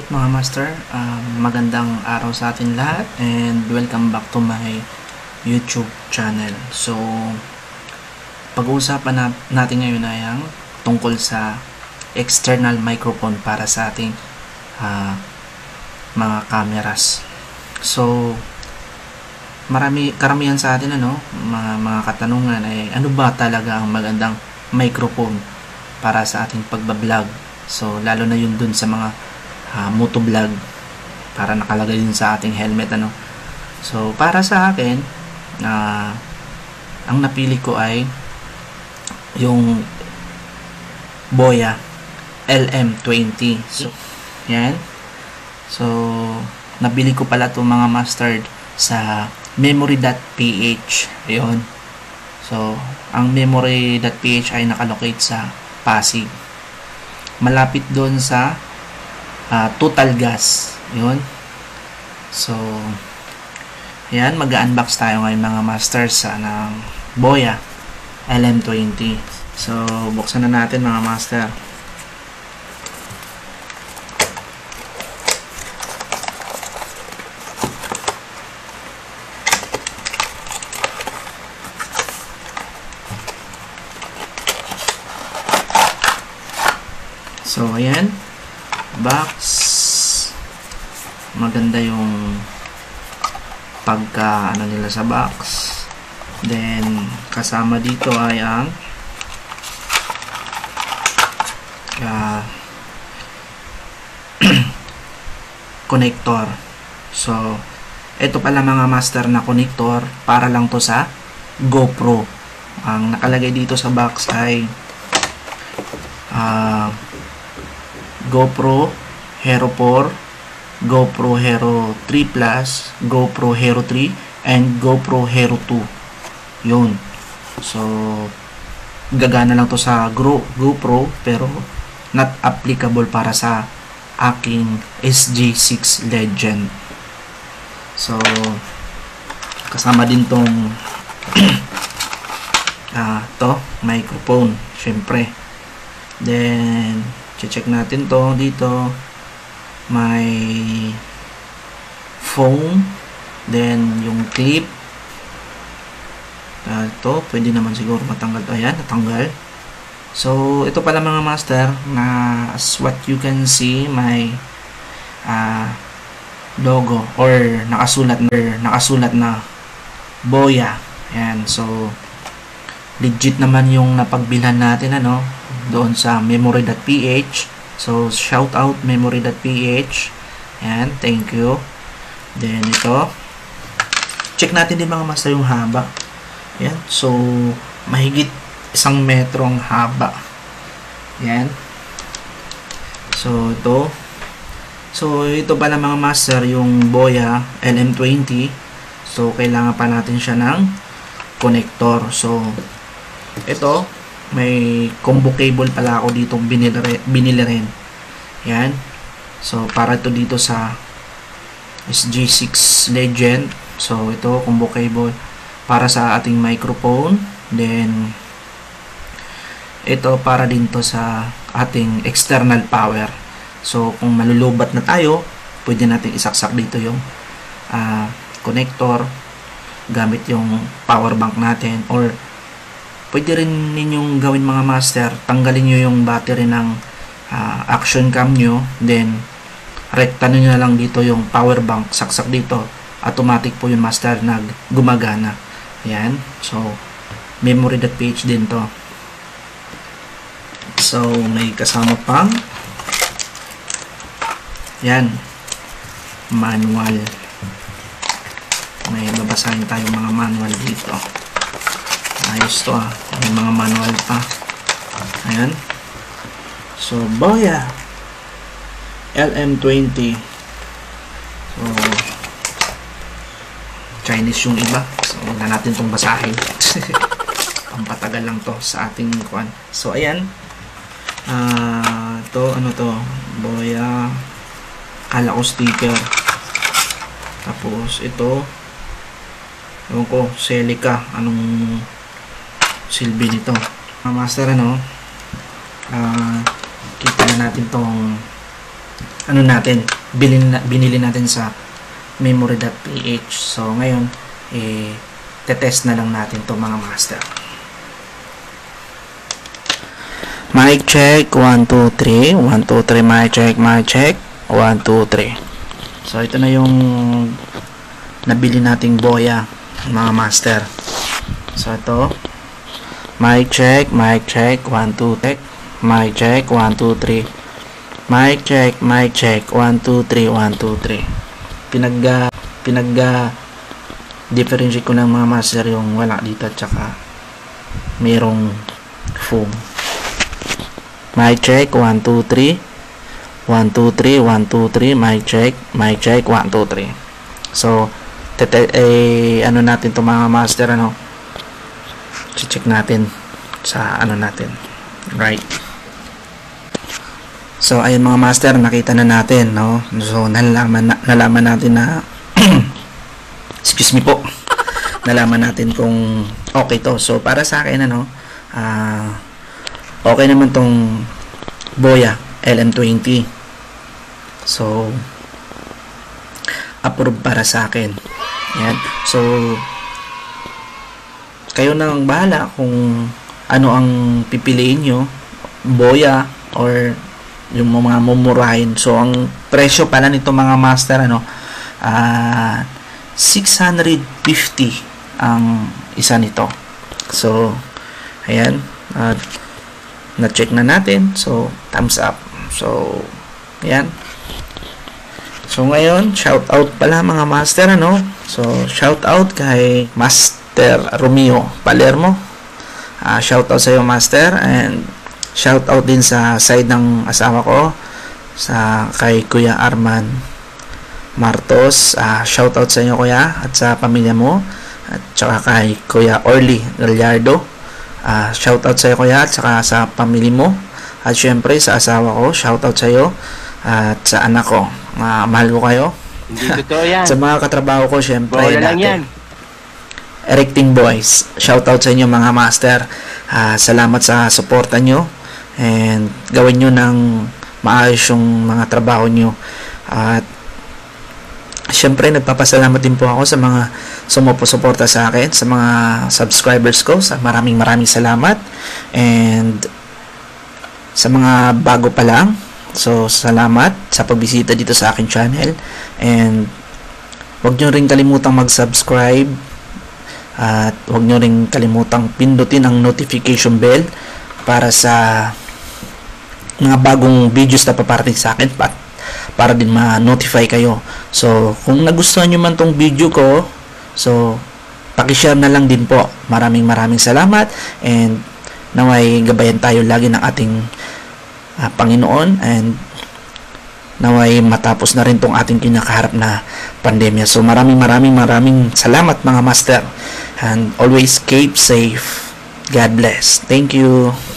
mga master, magandang araw sa atin lahat and welcome back to my YouTube channel. So, pag-uusapan natin ngayon ay ang tungkol sa external microphone para sa ating mga cameras. So, karamihan sa atin mga katanungan ay ano ba talaga ang magandang microphone para sa ating pagbablog. So, lalo na yun dun sa mga motovlog para nakalagay din sa ating helmet So para sa akin ang napili ko ay yung Boya LM20. So yan, so nabili ko pala to mga master sa memory.ph. Ayun, so ang memory.ph ay nakalocate sa Pasig, malapit doon sa Total Gas. Yun. So, yan. Mag-unbox tayo ngayon mga masters ng Boya LM20. So, buksan na natin mga master. So, ayan. Box, maganda yung pagka nila sa box. Then kasama dito ay ang connector. So ito pala mga master na connector para lang to sa GoPro. Ang nakalagay dito sa box ay GoPro Hero 4, GoPro Hero 3 Plus, GoPro Hero 3, and GoPro Hero 2. Yun. So, gagana lang to sa GoPro pero not applicable para sa aking SG6 Legend. So, kasama din tong to microphone, syempre. Then check natin to dito. May phone, then yung clip. Ito, pwede naman siguro matanggal to. Ayan, natanggal. So, ito pala mga master na as what you can see, may logo or nakasulat na Boya. Ayan, so legit naman yung napagbilhan natin doon sa memory.ph. So shout out memory.ph. Yan, thank you. Then ito, check natin din mga master yung haba. Yan, so mahigit 1 metro ang haba. Yan. So ito pala mga master yung Boya LM20. So kailangan pa natin siya ng connector. So ito, may combo cable pala ako dito binili rin. Yan. So para ito dito sa SG6 Legend. So ito, combo cable para sa ating microphone. Then ito para din to sa ating external power. So kung malulubat na tayo, pwede natin isaksak dito yung connector gamit yung power bank natin, or pwede rin ninyong gawin mga master, tanggalin nyo yung battery ng action cam nyo, then rekta nyo na lang dito yung power bank, saksak dito, automatic po yung master na gumagana. Yan, so memory.ph din to. So may kasama pang yan, manual. May babasahin tayong mga manual dito. Ayos to may mga manual pa. Ayan. So Boya LM20. So Chinese yung iba, so huwag na natin itong basahin. Pampatagal lang to sa ating kuan. So ayan, to Boya, kala ko sticker. Tapos ito, ewan ko, Celica, anong silbi nito. Master, kita na natin tong natin, binili natin sa memory.ph. So ngayon tetest na lang natin to mga master. Mic check, 1, 2, 3 1, 2, 3, mic check 1, 2, 3. So ito na yung nabili nating boya mga master. So ito, mic check 1, 2, check mic check 1, 2, 3 mic check 1, 2, 3 1, 2, 3. Differentiate ko ng mga master yung wala dito at saka mayroong foam. Mic check 1, 2, 3 1, 2, 3 1, 2, 3 mic check 1, 2, 3. So ano natin to mga master, check natin sa natin, right? So ayun mga master, nakita na natin, so nalaman natin na excuse me po, nalaman natin kung okay to. So para sa akin okay naman tong boya LM20. So approve para sa akin. Yan. So kayo nang bahala kung ano ang pipiliin nyo, boya or yung mga mumurahin. So ang presyo pala nito mga master 650 ang isa nito. So ayan, na-check na natin. So thumbs up. So ayan. So ngayon, shout out pala mga master So shout out kay Master Romeo Palermo. Shout out sa iyo master, and shout out din sa side ng asawa ko, kay Kuya Arman Martos. Shout out sa inyo kuya at sa pamilya mo, at saka kay Kuya Orly Gallardo. Shout out sa iyo kuya at saka sa pamilya mo, at syempre sa asawa ko, shout out sa iyo at sa anak ko. Mahal ko kayo. Hindi totoo yan. Sa mga katrabaho ko, syempre Bola lang yan. Erecting Boys, shout out sa inyo mga master. Salamat sa suporta nyo, and gawin nyo ng maayos yung mga trabaho nyo. At syempre nagpapasalamat din po ako sa mga sumusuporta sa akin, sa mga subscribers ko. Maraming salamat. And sa mga bago pa lang, so salamat sa pagbisita dito sa aking channel, and huwag nyo rin kalimutang mag-subscribe, at huwag nyo rin kalimutang pindutin ang notification bell para sa mga bagong videos na paparating sa akin, para din ma-notify kayo. So kung nagustuhan nyo man tong video ko, so pakishare na lang din po. Maraming salamat, and naway gabayan tayo lagi ng ating Panginoon, and naway matapos na rin tong ating kinakaharap na pandemya. So maraming salamat mga master, and always keep safe. God bless. Thank you.